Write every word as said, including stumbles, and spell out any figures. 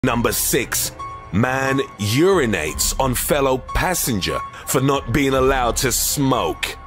Number six. Man urinates on fellow passenger for not being allowed to smoke.